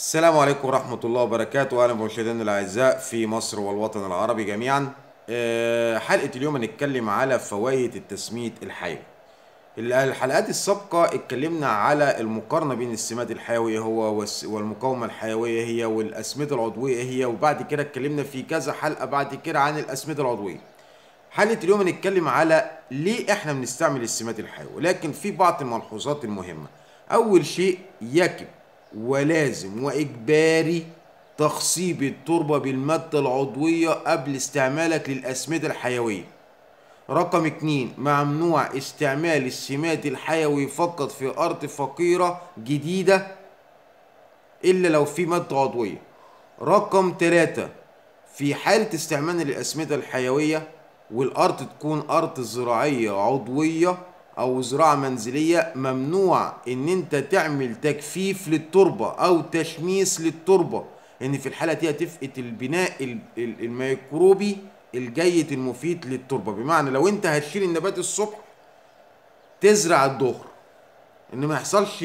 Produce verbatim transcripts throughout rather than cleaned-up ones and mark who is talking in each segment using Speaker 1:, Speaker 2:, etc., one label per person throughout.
Speaker 1: السلام عليكم ورحمة الله وبركاته. أهلا بمشاهدينا الأعزاء في مصر والوطن العربي جميعا. آه، حلقة اليوم هنتكلم على فوائد التسميد الحيوي. الحلقات السابقة اتكلمنا على المقارنة بين السماد الحيوي هو والس- والمقاومة الحيوية هي والأسمدة العضوية هي، وبعد كده اتكلمنا في كذا حلقة بعد كده عن الأسمدة العضوية. حلقة اليوم هنتكلم على ليه احنا بنستعمل السماد الحيوي، لكن في بعض الملحوظات المهمة. أول شيء، يجب ولازم وإجباري تخصيب التربة بالمادة العضوية قبل استعمالك للأسمدة الحيوية. رقم اتنين، ممنوع استعمال السماد الحيوي فقط في أرض فقيرة جديدة إلا لو في مادة عضوية. رقم تلاتة، في حالة استعمالنا للأسمدة الحيوية والأرض تكون أرض زراعية عضوية أو زراعة منزلية، ممنوع إن أنت تعمل تجفيف للتربة أو تشميس للتربة، إن في الحالة دي هتفقد البناء ال- ال- الميكروبي الجيد المفيد للتربة. بمعنى لو أنت هتشيل النبات الصبح تزرع الظهر، ان ما يحصلش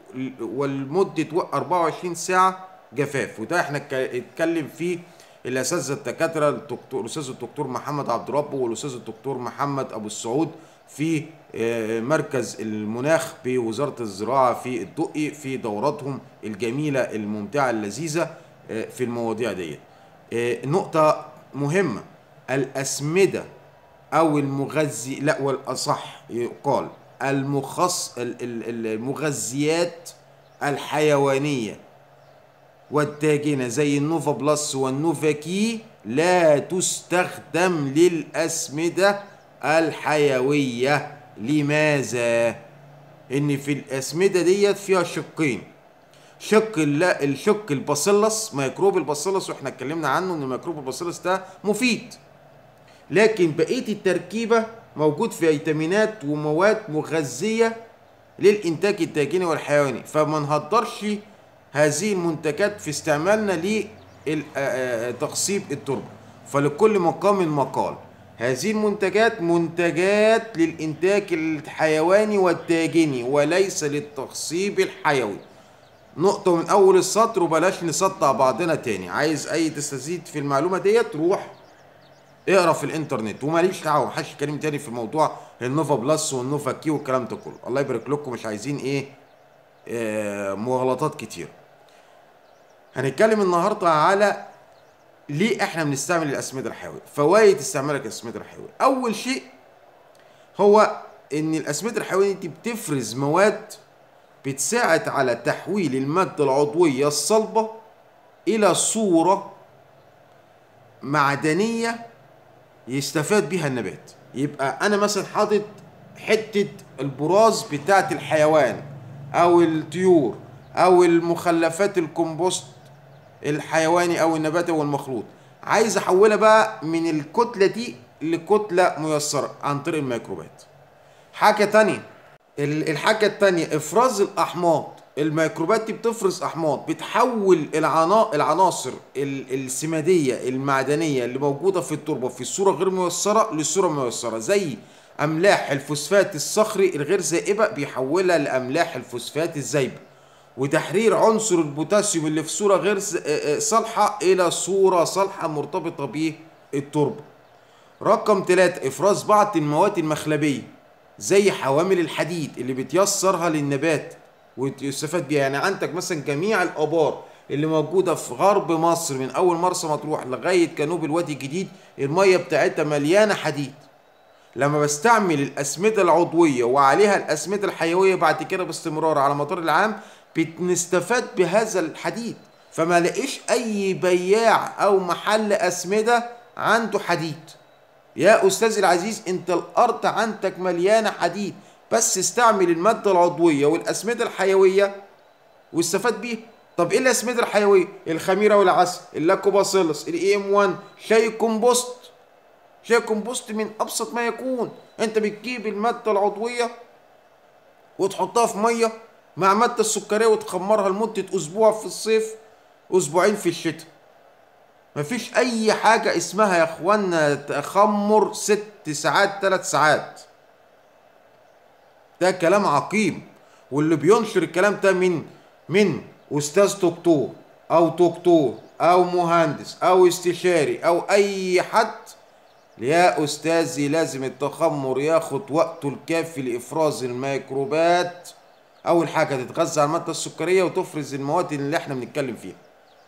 Speaker 1: ولمده أربعة وعشرين ساعه جفاف. وده احنا اتك- اتكلم فيه الاساتذه الدكاتره، الدكتور الاستاذ الدكتور محمد عبد ربه والاستاذ الدكتور محمد ابو السعود في آه، مركز المناخ بوزاره الزراعه في الدقي، في دوراتهم الجميله الممتعه اللذيذه آه، في المواضيع ديت. آه، نقطه مهمه، الاسمده او المغذي، لا والاصح يقال المخص ال- ال- المغذيات الحيوانيه والداجنه زي النوفا بلس والنوفا كي لا تستخدم للاسمده الحيويه. لماذا؟ ان في الاسمده ديت فيها شقين، شق الل- الشق الباسيلس، ميكروب الباسيلس، واحنا اتكلمنا عنه ان ميكروب الباسيلس ده مفيد، لكن بقية التركيبة موجود في فيتامينات ومواد مغذية للإنتاج الداجني والحيواني، فما نهدرش هذه المنتجات في استعمالنا لتخصيب التربة. فلكل مقام مقال، هذه المنتجات منتجات للإنتاج الحيواني والداجني وليس للتخصيب الحيوي. نقطة من أول السطر، وبلاش نسطع بعضنا تاني. عايز أي تستزيد في المعلومة ديت روح اقرا في الانترنت، وماليش دعوه، محدش يتكلم تاني في موضوع النوفا بلس والنوفا كي والكلام ده كله. الله يبارك لكم، مش عايزين ايه آه مغالطات كتير. هنتكلم النهارده على ليه احنا بنستعمل الاسمده الحيويه، فوائد استعمالك الاسمده الحيويه. اول شيء هو ان الاسمده الحيويه دي بتفرز مواد بتساعد على تحويل الماده العضويه الصلبه الى صوره معدنيه يستفاد بيها النبات. يبقى انا مثلا حاطط حته البراز بتاعت الحيوان او الطيور او المخلفات الكمبوست الحيواني او النباتي او المخلوط، عايز احولها بقى من الكتله دي لكتله ميسره عن طريق الميكروبات. حاجه تانية، ال- الحاجة التانية افراز الاحماض. الميكروبات دي بتفرز احماض بتحول العنا... العناصر ال- السمادية المعدنية اللي موجودة في التربة في الصورة غير ميسرة للصورة ميسرة، زي املاح الفوسفات الصخري الغير ذائبة بيحولها لاملاح الفوسفات الذايبة، وتحرير عنصر البوتاسيوم اللي في صورة غير س- آه، آه، صالحة الى صورة صالحة مرتبطة به التربة. رقم ثلاثة، افراز بعض المواد المخلبيه زي حوامل الحديد اللي بتيسرها للنبات ويستفاد بيها. يعني عندك مثلا جميع الابار اللي موجوده في غرب مصر من اول مرسى مطروح لغايه جنوب الوادي الجديد، الميه بتاعتها مليانه حديد. لما بستعمل الاسمده العضويه وعليها الاسمده الحيويه بعد كده باستمرار على مدار العام، بنستفاد بهذا الحديد. فما لاقيش اي بياع او محل اسمده عنده حديد. يا أستاذي العزيز، أنت الأرض عندك مليانة حديد، بس استعمل المادة العضوية والأسمدة الحيوية واستفاد بيها. طب إيه الأسمدة الحيوية؟ الخميرة والعسل، اللاكوباسيلس، الإي إم واحد، شاي كومبوست. شاي كومبوست من أبسط ما يكون، أنت بتجيب المادة العضوية وتحطها في مية مع مادة السكرية وتخمرها لمدة أسبوع في الصيف، أسبوعين في الشتاء. مفيش اي حاجة اسمها يا اخوانا تخمر ست ساعات ثلاث ساعات، ده كلام عقيم. واللي بينشر الكلام ده من من استاذ دكتور او دكتور او مهندس او استشاري او اي حد، يا استاذي لازم التخمر ياخد وقته الكافي لافراز الميكروبات. اول حاجه تتغذى على الماده السكريه وتفرز المواد اللي احنا بنتكلم فيها.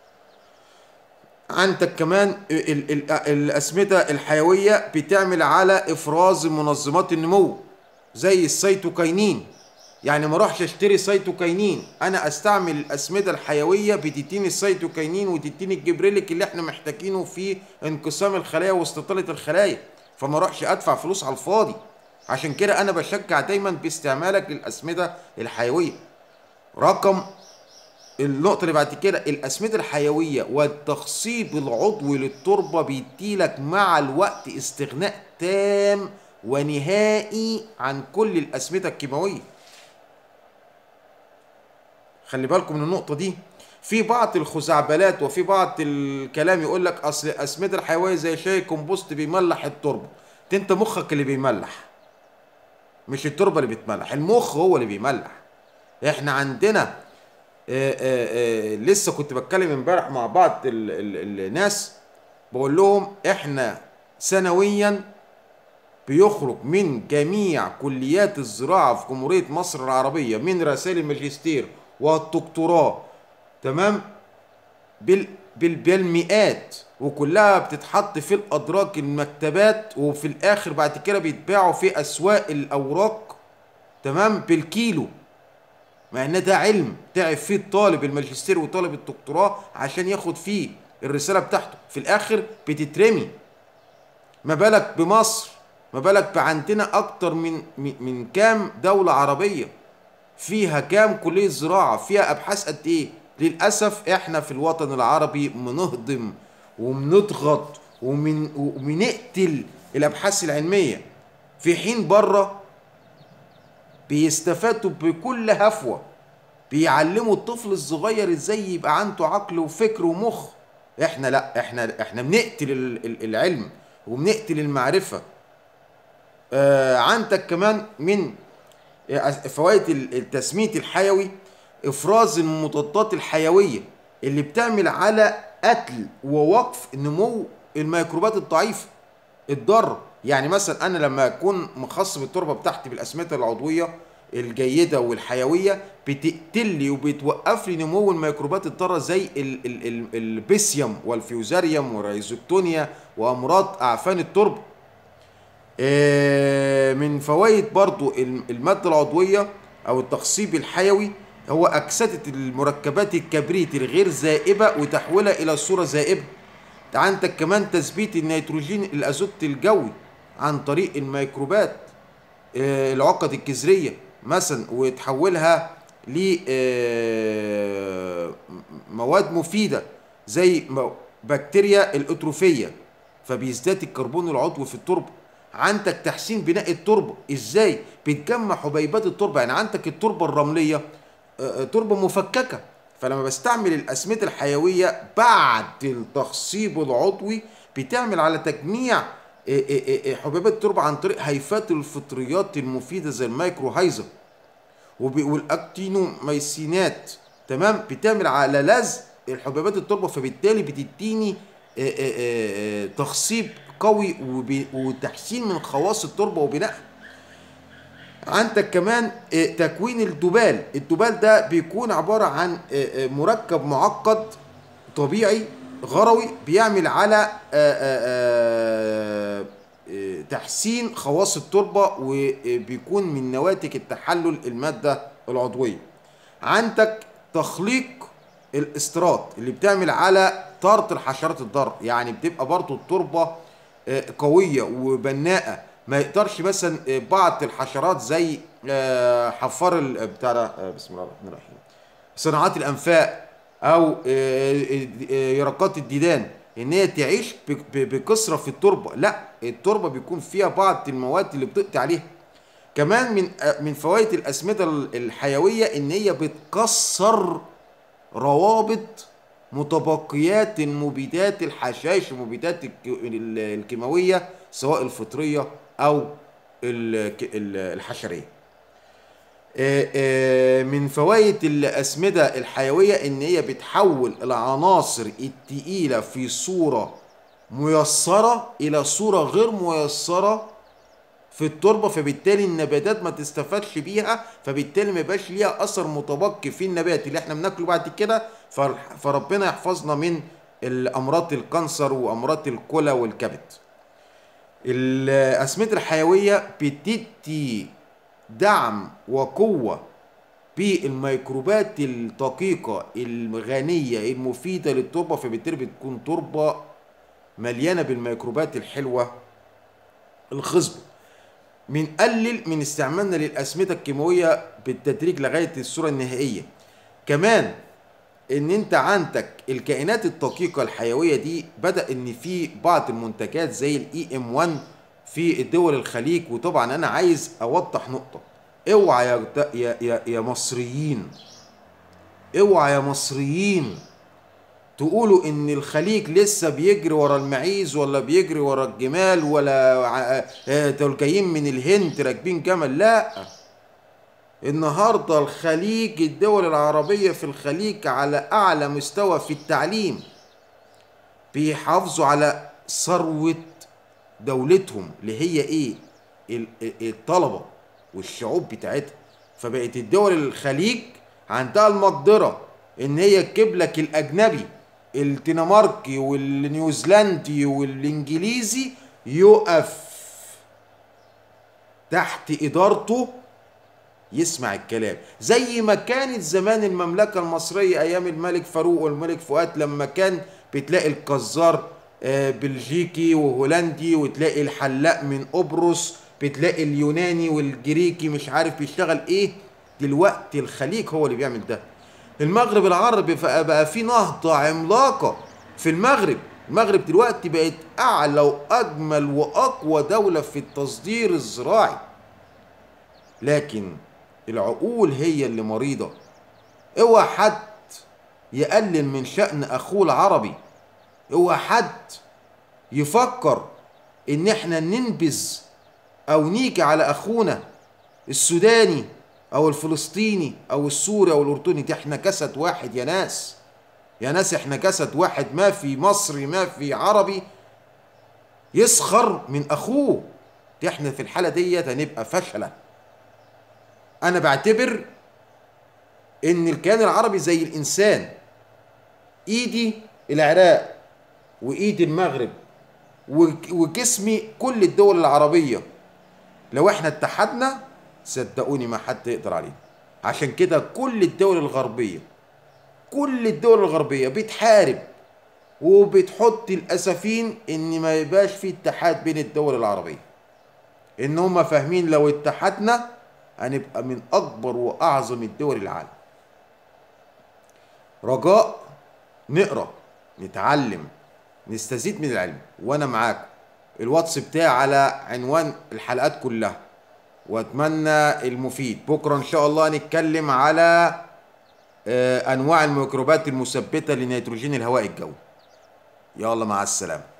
Speaker 1: عندك كمان ال ال الاسمده الحيويه بتعمل على افراز منظمات النمو زي السيتوكاينين. يعني ما اروحش اشتري سيتوكاينين، انا استعمل الاسمده الحيويه بتديني السيتوكاينين وتديني الجبريليك اللي احنا محتاجينه في انقسام الخلايا واستطاله الخلايا، فما اروحش ادفع فلوس على الفاضي. عشان كده انا بشجع دايما باستعمالك للاسمده الحيويه. رقم النقطة اللي بعد كده، الأسمدة الحيوية والتخصيب العضوي للتربة بيديلك مع الوقت استغناء تام ونهائي عن كل الأسمدة الكيماوية. خلي بالكم من النقطة دي. في بعض الخزعبلات وفي بعض الكلام يقول لك أصل الأسمدة الحيوية زي شاي كومبوست بيملح التربة. انت مخك اللي بيملح، مش التربة اللي بتملح، المخ هو اللي بيملح. احنا عندنا آآ آآ لسه كنت بتكلم امبارح مع بعض ال ال الناس، بقول لهم احنا سنويا بيخرج من جميع كليات الزراعة في جمهورية مصر العربية من رسائل الماجستير والدكتوراه، تمام، بال بال بالمئات، وكلها بتتحط في الأدراج المكتبات، وفي الآخر بعد كده بيتباعوا في أسواق الأوراق، تمام، بالكيلو. مع ان ده علم تعب فيه الطالب الماجستير وطالب الدكتوراه عشان ياخد فيه الرساله بتاعته، في الاخر بتترمي. ما بالك بمصر، ما بالك بعندنا اكتر من من من كام دوله عربيه فيها كام كليه زراعه، فيها ابحاث قد ايه. للاسف احنا في الوطن العربي بنهضم وبنضغط ومن وبنقتل الابحاث العلميه، في حين بره بيستفادوا بكل هفوه، بيعلموا الطفل الصغير ازاي يبقى عنده عقل وفكر ومخ. احنا لا، احنا احنا بنقتل العلم وبنقتل المعرفة. آه عندك كمان من فوائد التسميد الحيوي افراز المضادات الحيوية اللي بتعمل على قتل ووقف نمو الميكروبات الضعيفة الضارة. يعني مثلا انا لما اكون مخصب التربه بتاعتي بالاسمده العضويه الجيده والحيويه، بتقتل لي وبتوقف لي نمو الميكروبات الضاره زي ال ال ال البيسيوم والفيوزاريوم والريزوكتونيا وامراض اعفان التربه. آه من فوائد برضو الماده العضويه او التخصيب الحيوي هو اكسده المركبات الكبريت الغير ذائبه وتحويلها الى صوره ذائبه. عندك كمان تثبيت النيتروجين الازوت الجوي عن طريق الميكروبات آه العقد الجذريه مثلا، وتحولها لمواد مفيده زي بكتيريا الاتروفيه، فبيزداد الكربون العضوي في التربه. عندك تحسين بناء التربه ازاي؟ بتجمع حبيبات التربه. يعني عندك التربه الرمليه آه تربه مفككه، فلما بستعمل الأسمدة الحيوية بعد التخصيب العضوي بتعمل على تجميع حبيبات التربة عن طريق هيفات الفطريات المفيدة زي الميكروهايزا والأكتينوميسينات، تمام، بتعمل على لزق الحبيبات التربة، فبالتالي بتديني تخصيب قوي وتحسين من خواص التربة وبنائها. عندك كمان تكوين الدبال. الدبال ده بيكون عبارة عن مركب معقد طبيعي غروي بيعمل على تحسين خواص التربة وبيكون من نواتج التحلل المادة العضوية. عندك تخليق الاسترات اللي بتعمل على طرد الحشرات الضارة، يعني بتبقى برضو التربة قوية وبناءة، ما يقدرش مثلا بعض الحشرات زي حفار بتاع ده، بسم الله الرحمن الرحيم، صناعات الانفاق او يرقات الديدان، ان هي تعيش بكثره في التربه. لا، التربه بيكون فيها بعض المواد اللي بتقضي عليها. كمان من من فوائد الاسمده الحيويه ان هي بتكسر روابط متبقيات المبيدات الحشائش المبيدات الكيماويه سواء الفطريه او الحشريه. آه، آه، من فوائد الأسمدة الحيوية إن هي بتحول العناصر التقيلة في صورة ميسرة إلى صورة غير ميسرة في التربة، فبالتالي النباتات ما تستفادش بيها، فبالتالي ما يبقاش ليها أثر متبقي في النبات اللي احنا بناكله بعد كده. فر- فربنا يحفظنا من الأمراض الكانسر وأمراض الكلى والكبد. الأسمدة الحيوية بتدي دعم وقوة بالميكروبات الدقيقة الغنية المفيدة للتربة، فبالتالي بتكون تربة مليانة بالميكروبات الحلوة الخصبة. بنقلل من استعمالنا للأسمدة الكيماوية بالتدريج لغاية الصورة النهائية. كمان ان انت عندك الكائنات الدقيقة الحيوية دي بدأ ان في بعض المنتجات زي الاي ام واحد في الدول الخليج. وطبعا انا عايز اوضح نقطة، اوعى يا يا يا يا مصريين، اوعى يا مصريين تقولوا ان الخليج لسه بيجري ورا المعيز ولا بيجري ورا الجمال، ولا ع- آه، دول جايين من الهند راكبين جمل. لا، النهارده الخليج، الدول العربية في الخليج على اعلى مستوى في التعليم، بيحافظوا على ثروة دولتهم اللي هي ايه؟ ال- ال- الطلبة والشعوب بتاعتها. فبقت الدول الخليج عندها المقدرة ان هي تجيب لك الاجنبي الدنماركي والنيوزيلندي والانجليزي يقف تحت ادارته يسمع الكلام، زي ما كانت زمان المملكة المصرية أيام الملك فاروق والملك فؤاد، لما كان بتلاقي الجزار آه، بلجيكي وهولندي، وتلاقي الحلاق من قبرص، بتلاقي اليوناني والجريكي مش عارف بيشتغل ايه. دلوقتي الخليج هو اللي بيعمل ده. المغرب العربي بقى بقى فيه نهضة عملاقة في المغرب. المغرب دلوقتي بقت أعلى وأجمل وأقوى دولة في التصدير الزراعي. لكن العقول هي اللي مريضة. اوعى حد يقلل من شأن اخوه العربي، اوعى حد يفكر ان احنا ننبذ او نيجي على اخونا السوداني او الفلسطيني او السوري او الاردني. دي احنا جسد واحد يا ناس، يا ناس احنا جسد واحد. ما في مصري ما في عربي يسخر من اخوه. دي احنا في الحالة ديت هنبقى فشلة. انا بعتبر ان الكيان العربي زي الانسان، ايدي العراق وايد المغرب وك- وجسمي كل الدول العربية. لو احنا اتحدنا صدقوني ما حد يقدر علينا. عشان كده كل الدول الغربية، كل الدول الغربية بتحارب وبتحط الأسفين ان ما يبقاش في اتحاد بين الدول العربية. ان هم فاهمين لو اتحدنا هنبقى من اكبر واعظم الدول العالم. رجاء نقرا، نتعلم، نستزيد من العلم، وانا معاكم. الواتس بتاعي على عنوان الحلقات كلها، واتمنى المفيد. بكره ان شاء الله نتكلم على آه، انواع الميكروبات المثبته لنيتروجين الهواء الجوي. يلا مع السلامه.